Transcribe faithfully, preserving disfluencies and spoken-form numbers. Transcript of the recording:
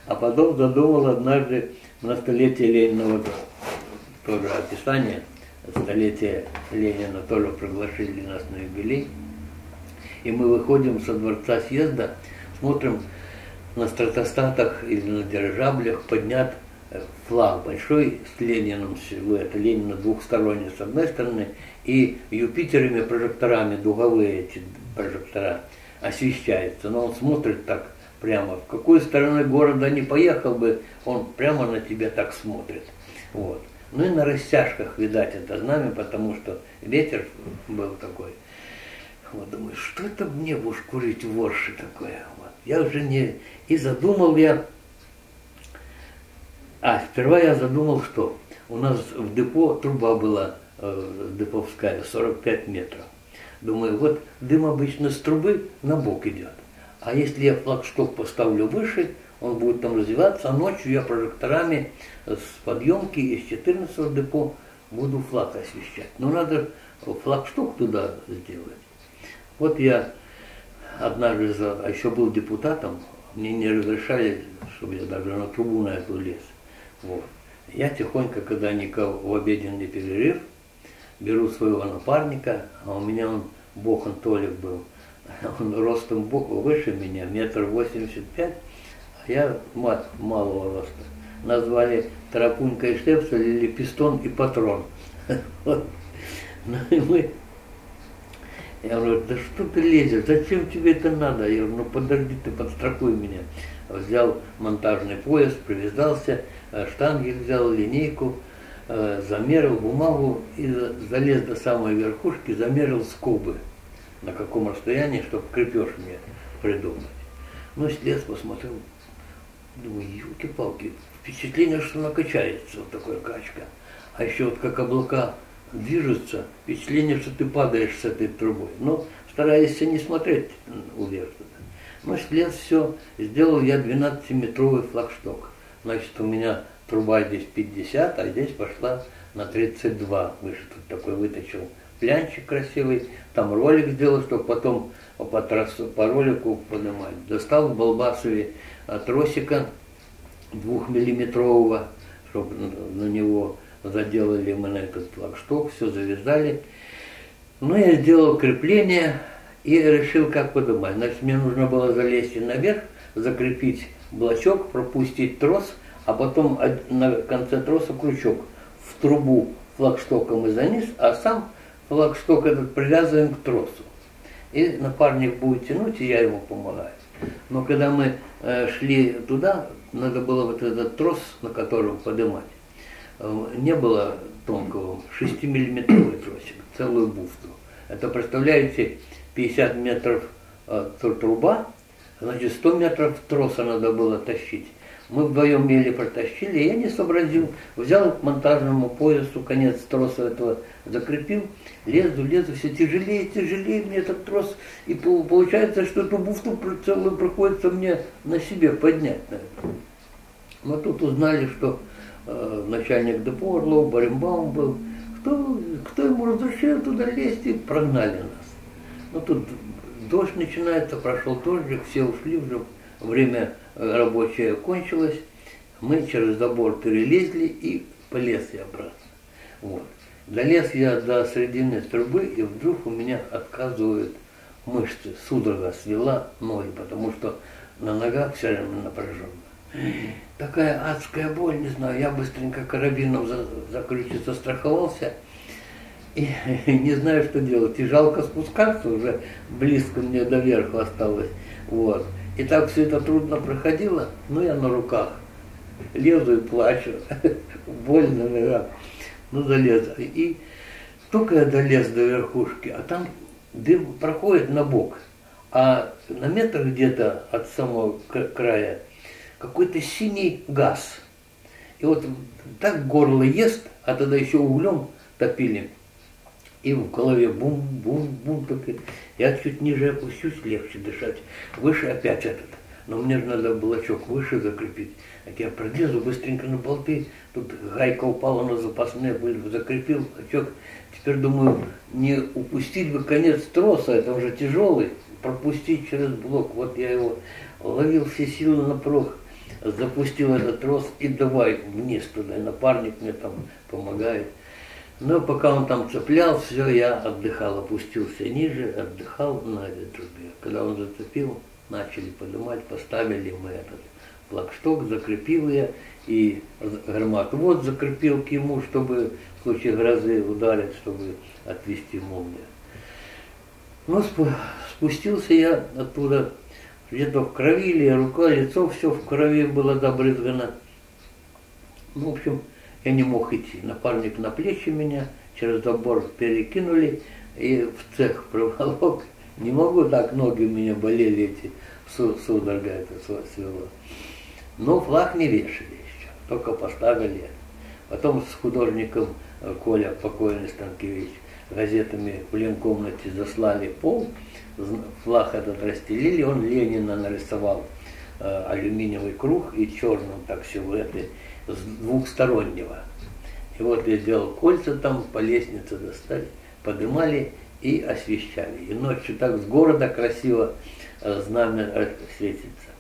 А потом задумал однажды на столетие Ленина, тоже описание, столетие Ленина тоже пригласили нас на юбилей. И мы выходим со дворца съезда, смотрим, на стратостатах или на дирижаблях поднят флаг большой с Лениным, силуэт Ленина двухсторонний с одной стороны, и Юпитерами, прожекторами, дуговые эти прожектора освещается. Но он смотрит так прямо, в какую сторону города не поехал бы, он прямо на тебя так смотрит. Вот. Ну и на растяжках, видать, это знамя, потому что ветер был такой. Вот, думаю, что это мне будешь курить ворши такое? Вот. Я уже не... И задумал я... А, сперва я задумал, что у нас в депо труба была э, деповская, сорок пять метров. Думаю, вот дым обычно с трубы на бок идет. А если я флагшток поставлю выше, он будет там развиваться, а ночью я прожекторами с подъемки из четырнадцатого депо буду флаг освещать. Но надо флагшток туда сделать. Вот я однажды, за, а еще был депутатом, мне не разрешали, чтобы я даже на трубу на эту лез. Вот. Я тихонько, когда никого в обеденный перерыв, беру своего напарника, а у меня он Бохан Толик был, он ростом выше меня, метр восемьдесят пять, а я мат малого роста. Назвали Тарапунька и Штепсель или Пистон и Патрон. Ну и мы... Я говорю, да что ты лезешь, зачем тебе это надо? Я говорю, ну подожди, ты подстрахуй меня. Взял монтажный пояс, привязался, штангель взял, линейку, замерил бумагу и залез до самой верхушки, замерил скобы, на каком расстоянии, чтобы крепеж мне придумать. Ну, слез, посмотрел, думаю, елки-палки, впечатление, что накачается, вот такая качка. А еще вот как облака движутся, впечатление, что ты падаешь с этой трубой. Но стараюсь не смотреть вверх. Ну, слез все, сделал я двенадцатиметровый флагшток. Значит, у меня труба здесь пятьдесят, а здесь пошла на тридцать два. Выше тут такой вытащил плянчик красивый, там ролик сделал, чтобы потом по, трассу, по ролику поднимать. Достал в Балбасове тросика двухмиллиметрового, чтобы на него заделали мы на этот флагшток, все завязали. Ну, я сделал крепление и решил, как подумать. Значит, мне нужно было залезть наверх, закрепить блочок, пропустить трос, а потом на конце троса крючок в трубу флагштоком и заниз, а сам флагшток этот привязываем к тросу. И напарник будет тянуть, и я ему помогаю. Но когда мы э, шли туда, надо было вот этот трос, на котором поднимать. Не было тонкого, шестимиллиметровый тросик, целую буфту. Это, представляете, пятьдесят метров э, труба, значит, сто метров троса надо было тащить. Мы вдвоем еле протащили, я не сообразил, взял к монтажному поясу конец троса этого, закрепил, лезу, лезу, все тяжелее, тяжелее мне этот трос, и получается, что эту буфту целую приходится мне на себе поднять. Мы тут узнали, что э, начальник депо Орлов, Баренбаум был, кто, кто ему разрешил туда лезть, и прогнали нас. Ну тут дождь начинается, прошел дождик, все ушли уже, время рабочее кончилось, мы через забор перелезли и полез я обратно. Вот. Долез я до середины трубы, и вдруг у меня отказывают мышцы, судорога свела ноги, потому что на ногах все время напряженно. Такая адская боль, не знаю, я быстренько карабином за, за ключицу застраховался, и не знаю, что делать. И жалко спускаться, уже близко мне до верха осталось. Вот. И так все это трудно проходило, но я на руках лезу и плачу, больно, наверное. Ну, залез. И только я долез до верхушки, а там дым проходит на бок, а на метр где-то от самого края какой-то синий газ. И вот так горло ест, а тогда еще углем топили. И в голове бум-бум-бум. Я чуть ниже опущусь, легче дышать. Выше опять этот. Но мне же надо блочок выше закрепить. Так я пролезу быстренько на болты. Тут гайка упала на запасные, закрепил очок. Теперь думаю, не упустить бы конец троса, это уже тяжелый. Пропустить через блок. Вот я его ловил все силы напрох. запустил этот трос и давай вниз туда. И напарник мне там помогает. Но пока он там цеплял, все, я отдыхал, опустился ниже, отдыхал на этой трубе. Когда он зацепил, начали поднимать, поставили мы этот флагшток, закрепил я, и громоотвод закрепил к ему, чтобы в случае грозы ударить, чтобы отвести молнию. Но спустился я оттуда, где-то в крови, или рука, лицо все в крови было забрызгано. Ну, в общем, я не мог идти. Напарник на плечи меня через забор перекинули и в цех проволок. Не могу так, ноги у меня болели, эти судорога это свело. Но флаг не вешали еще, только поставили. Потом с художником Коля, покойный Станкевич, газетами в ленкомнате заслали пол, флаг этот расстелили, он Ленина нарисовал э, алюминиевый круг и черным так силуэты с двухстороннего. И вот я сделал кольца там, по лестнице достали, поднимали и освещали. И ночью так с города красиво э, знамя светится.